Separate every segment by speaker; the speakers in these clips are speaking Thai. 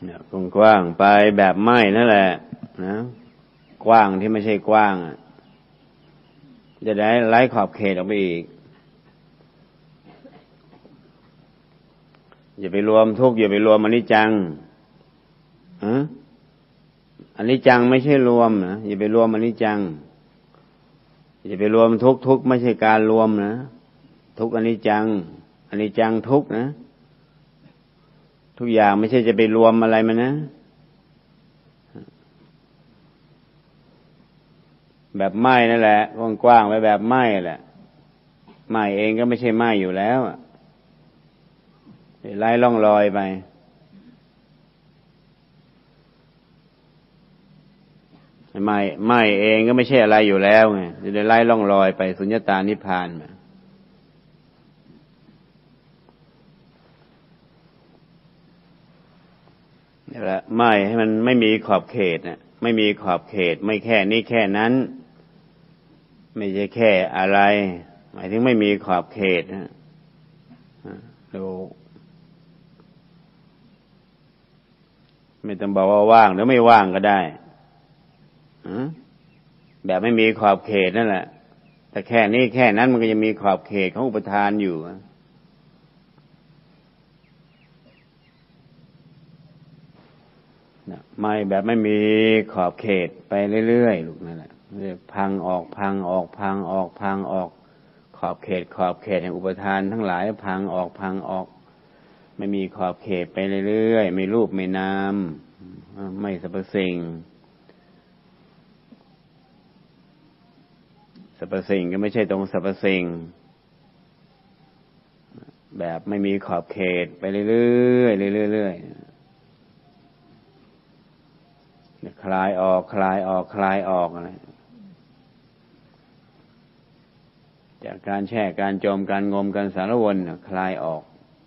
Speaker 1: เนี่ยกว้างไปแบบไม่นั่นแหละนะกว้างที่ไม่ใช่กว้างจะได้ไล่ขอบเขตออกไปอีกอย่าไปรวมทุกข์อย่าไปรวมอนิจจังอนิจจังไม่ใช่รวมนะอย่าไปรวมอนิจจังอย่าไปรวมทุกข์ทุกข์ไม่ใช่การรวมนะทุกข์อนิจจังอนิจจังทุกข์นะทุกอย่างไม่ใช่จะไปรวมอะไรมันนะแบบไหม้นั่นแหละกว้างๆไว้แบบไหม้แหละไหม้เองก็ไม่ใช่ไหม้อยู่แล้วไล่ล่องลอยไปไหม้เองก็ไม่ใช่อะไรอยู่แล้วไงจะได้ไล่ล่องลอยไปสุญญตานิพพานมานี่แหละไหม้ให้มันไม่มีขอบเขตนะไม่มีขอบเขตไม่แค่นี้แค่นั้นไม่ใช่แค่อะไรหมายถึงไม่มีขอบเขตนะดูไม่ต้องบอกว่าว่างหรือไม่ว่างก็ได้แบบไม่มีขอบเขตนั่นแหละแต่แค่นี้แค่นั้นมันก็จะมีขอบเขตของอุปทานอยู่ไม่แบบไม่มีขอบเขตไปเรื่อยๆลูกนั่นแหละพังออกพังออกพังออกพังออกขอบเขตแห่งอุปทานทั้งหลายพังออกไม่มีขอบเขตไปเรื่อยๆไม่รูปไม่นามไม่สรรพสิ่งสรรพสิ่งก็ไม่ใช่ตรงสรรพสิ่งแบบไม่มีขอบเขตไปเรื่อยๆเรื่อยๆคลายออกอะไรจากการแช่การจมการงมการสารวนคลายออก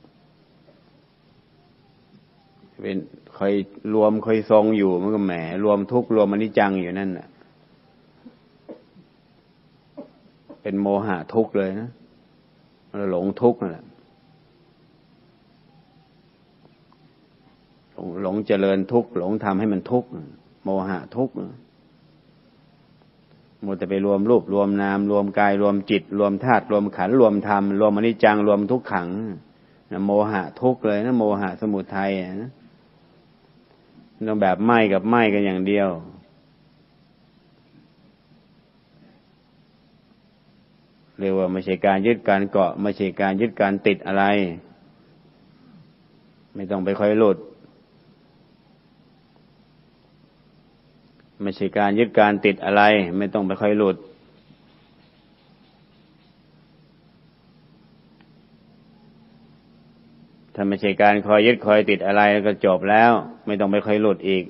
Speaker 1: เป็นคอยรวมคอยทรงอยู่มันก็แหมรวมทุกข์รวมอนิจจังอยู่นั่นน่ะเป็นโมหะทุกข์เลยนะหลงทุกข์นั่นแหละหลงเจริญทุกข์หลงทำให้มันทุกข์โมหะทุกข์มัวแต่ไปรวมรูปรวมนามรวมกายรวมจิตรวมธาตุรวมขันธ์รวมธรรมรวมอนิจจังรวมทุกขังโมหะทุกข์เลยนะโมหะสมุทัยนะต้องแบบไหม้กับไหม้กันอย่างเดียวเรียกว่าไม่ใช่การยึดการเกาะไม่ใช่การยึดการติดอะไรไม่ต้องไปค่อยหลุดไม่ใช่การยึดการติดอะไรไม่ต้องไปค่อยหลุดถ้าไม่ใช่การคอยยึดคอยติดอะไรก็จบแล้วไม่ต้องไปค่อยหลุดอีก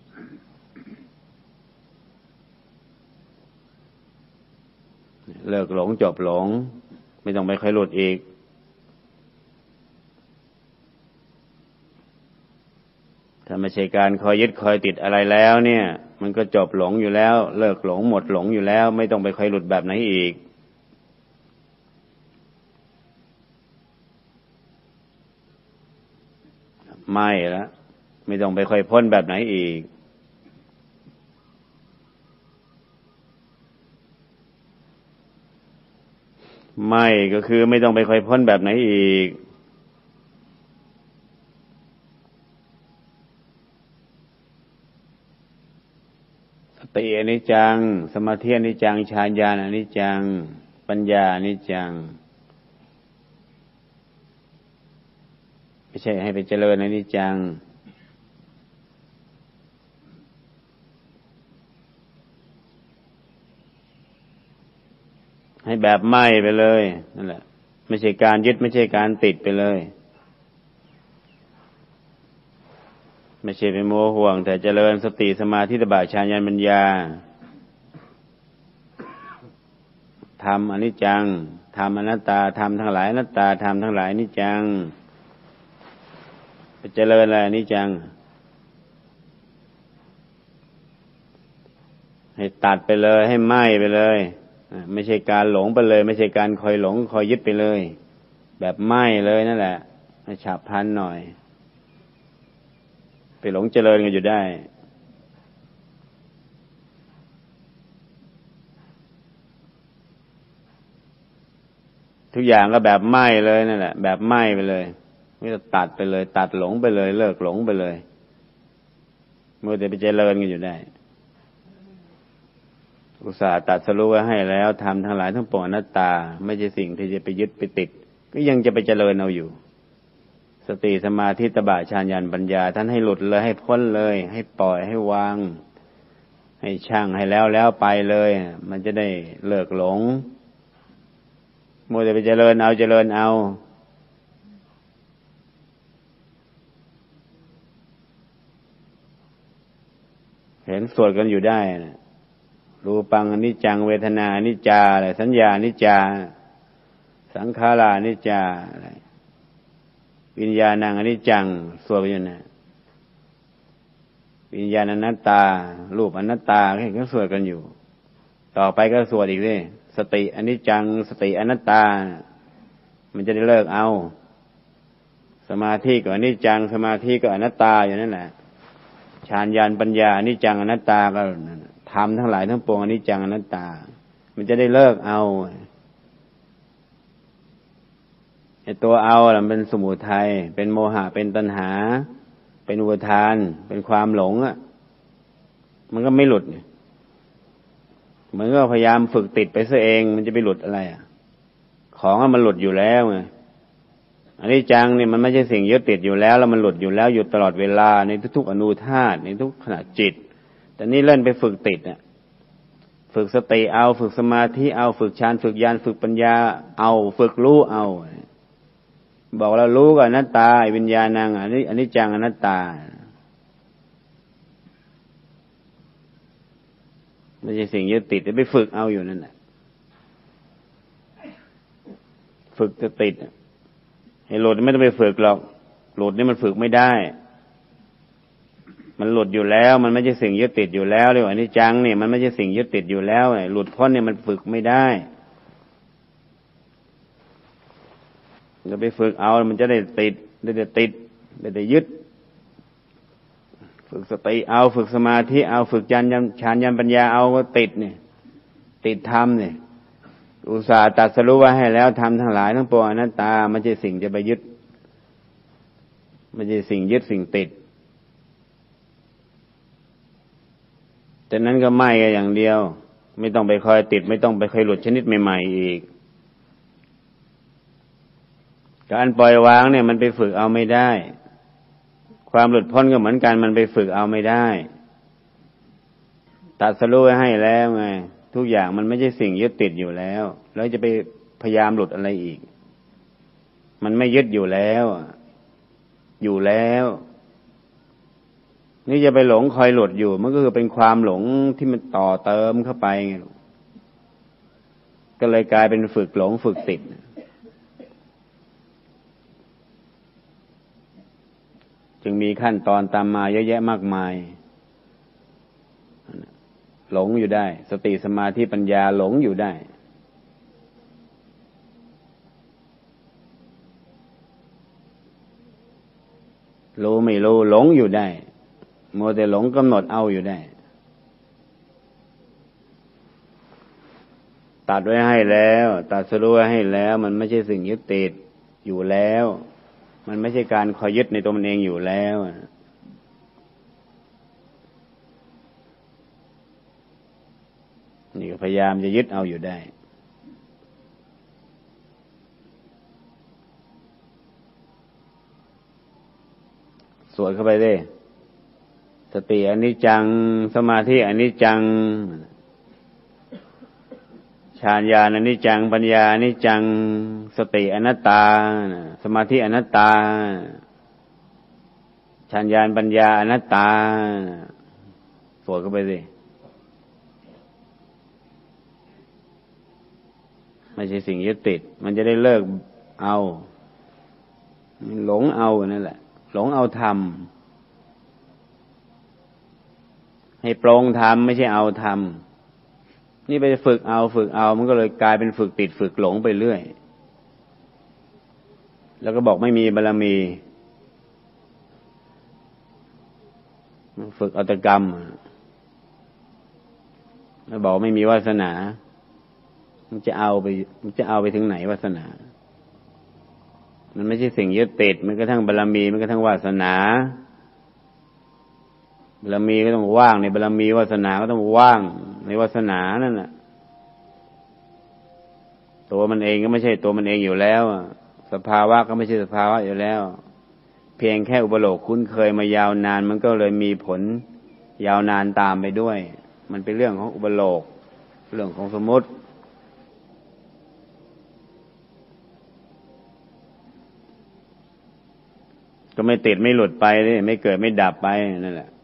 Speaker 1: เลิกหลงจบหลงไม่ต้องไปค่อยหลุดอีกถ้าไม่ใช่การคอยยึดคอยติดอะไรแล้วเนี่ยมันก็จบหลงอยู่แล้วเลิกหลงหมดหลงอยู่แล้วไม่ต้องไปค่อยหลุดแบบไหนอีกไม่ละไม่ต้องไปค่อยพ้นแบบไหนอีกไม่ก็คือไม่ต้องไปค่อยพ้นแบบไหนอีกสติอนิจจังสมาธิอนิจจังฌานญาณอนิจจังปัญญาอนิจจังไม่ใช่ให้ไปเจริญอนิจจังให้แบบไหม้ไปเลยนั่นแหละไม่ใช่การยึดไม่ใช่การติดไปเลยไม่ใช่ไปโม้ห่วงแต่เจริญสติสมาธิตบะฌานญาณปัญญาธรรมอนิจจังธรรมอนัตตาธรรมทั้งหลายอนัตตาธรรมทั้งหลายอนิจจังไปเจริญอะไรอนิจจังให้ตัดไปเลยให้ไหม้ไปเลยไม่ใช่การหลงไปเลยไม่ใช่การคอยหลงคอยยึดไปเลยแบบไหม้เลยนั่นแหละให้ฉับพลันหน่อยไปหลงเจริญกันอยู่ได้ทุกอย่างก็แบบไหม้เลยนั่นแหละแบบไหม้ไปเลยไม่ต้องตัดไปเลยตัดหลงไปเลยเลิกหลงไปเลยเมื่อแต่ไปเจริญกันอยู่ได้อุตส่าห์ตัดสรู้ไว้ให้แล้วทำทั้งหลายทั้งปวงอนัตตาไม่ใช่สิ่งที่จะไปยึดไปติดก็ยังจะไปเจริญเอาอยู่สติสมาธิตบะฌานญาณปัญญาท่านให้หลุดเลยให้พ้นเลยให้ปล่อยให้วางให้ช่างให้แล้วไปเลยมันจะได้เลิกหลงมัวแต่ไปเจริญเอาเห็นสวดกันอยู่ได้นะรูปังอนิจจังเวทนาอนิจจาอะไรสัญญาอนิจจาสังขาราอนิจจาอะไรวิญญาณังอนิจจังสวดไปอยู่นะวิญญาณอนัตตารูปอนัตตาแค่ก็สวดกันอยู่ต่อไปก็สวดอีกเลยสติอนิจจังสติอนัตตามันจะได้เลิกเอาสมาธิก็อนิจจังสมาธิก็อนัตตาอยู่นั่นแหละฌานญาณปัญญาอนิจจังอนัตตาก็ทำทั้งหลายทั้งปวงอนิจจังอนัตตามันจะได้เลิกเอาไอ้ตัวเอาล่ะมันเป็นสมุทัยเป็นโมหะเป็นตัณหาเป็นอุปทานเป็นความหลงอ่ะมันก็ไม่หลุดมันก็พยายามฝึกติดไปซะเองมันจะไปหลุดอะไรอ่ะของมันหลุดอยู่แล้วไงอนิจจังเนี่ยมันไม่ใช่สิ่งยึดติดอยู่แล้วมันหลุดอยู่แล้วอยู่ตลอดเวลาในทุกๆอนูธาตุในทุกขณะจิตแต่นี่เล่นไปฝึกติดอ่ะฝึกสติเอาฝึกสมาธิเอาฝึกฌานฝึกญาณฝึกปัญญาเอาฝึกรู้เอาบอกเรารู้กับอนัตตาวิญญาณังอนิจจังอนัตตาไม่ใช่สิ่งยึดติดไปฝึกเอาอยู่นั่นแหละฝึกจะติดให้หลุดไม่ต้องไปฝึกหรอกหลุดนี่มันฝึกไม่ได้มันหลุดอยู่แล้วมันไม่ใช่สิ่งยึดติดอยู่แล้วเรียกว่าอนิจจังเนี่ยมันไม่ใช่สิ่งยึดติดอยู่แล้วหลุดพ้นเนี่ยมันฝึกไม่ได้จะไปฝึกเอามันจะได้ติดได้ยึดฝึกสติเอาฝึกสมาธิเอาฝึกฌานญาณปัญญาเอาก็ติดเนี่ยติดธรรมเนี่ยอุตส่าห์ตัดสรู้ไว้ให้แล้วทำทั้งหลายทั้งปวงอนัตตาไม่ใช่สิ่งจะไปยึดไม่ใช่สิ่งยึดสิ่งติดแต่นั้นก็ไม่กันอย่างเดียวไม่ต้องไปคอยติดไม่ต้องไปคอยหลุดชนิดใหม่ๆอีกการปล่อยวางเนี่ยมันไปฝึกเอาไม่ได้ความหลุดพ้นก็เหมือนกันมันไปฝึกเอาไม่ได้ตัดสรู้ไว้ให้แล้วไงทุกอย่างมันไม่ใช่สิ่งยึดติดอยู่แล้วแล้วจะไปพยายามหลุดอะไรอีกมันไม่ยึดอยู่แล้วนี่จะไปหลงคอยหลุดอยู่มันก็คือเป็นความหลงที่มันต่อเติมเข้าไปไงก็เลยกลายเป็นฝึกหลงฝึกติดจึงมีขั้นตอนตามมาเยอะแยะมากมายหลงอยู่ได้สติสมาธิปัญญาหลงอยู่ได้รู้ไม่รู้หลงอยู่ได้มัวแต่หลงกำหนดเอาอยู่ได้ตัดไว้ให้แล้วตัดสรู้ไว้ให้แล้วมันไม่ใช่สิ่งยึดติดอยู่แล้วมันไม่ใช่การคอยยึดในตัวมันเองอยู่แล้วนี่ก็พยายามจะยึดเอาอยู่ได้สวดเข้าไปเลยสติอนิจจังสมาธิอนิจจังฌานญาณอนิจจังปัญญาอนิจจังสติอนัตตาสมาธิอนัตตาฌานญาณปัญญาอนัตตาสวดเข้าไปสิไม่ใช่สิ่งยึดติดมันจะได้เลิกเอาหลงเอานั่นแหละหลงเอาธรรมให้ปรงธรรมไม่ใช่เอาธรรมนี่ไปฝึกเอามันก็เลยกลายเป็นฝึกติดฝึกหลงไปเรื่อยแล้วก็บอกไม่มีบารมีฝึกอัตกรรมแล้วบอกไม่มีวาสนามันจะเอาไปถึงไหนวาสนามันไม่ใช่สิ่งยึดติดมันกระทั่งบารมีมันกระทั่งวาสนาบารมีก็ต้องว่างในบารมีวาสนาก็ต้องว่างในวาสนานั่นน่ะตัวมันเองก็ไม่ใช่ตัวมันเองอยู่แล้วสภาวะก็ไม่ใช่สภาวะอยู่แล้วเพียงแค่อุปโลกคุ้นเคยมายาวนานมันก็เลยมีผลยาวนานตามไปด้วยมันเป็นเรื่องของอุปโลกเรื่องของสมมติก็ไม่ติดไม่หลุดไปเลยไม่เกิดไม่ดับไปนั่นแหละ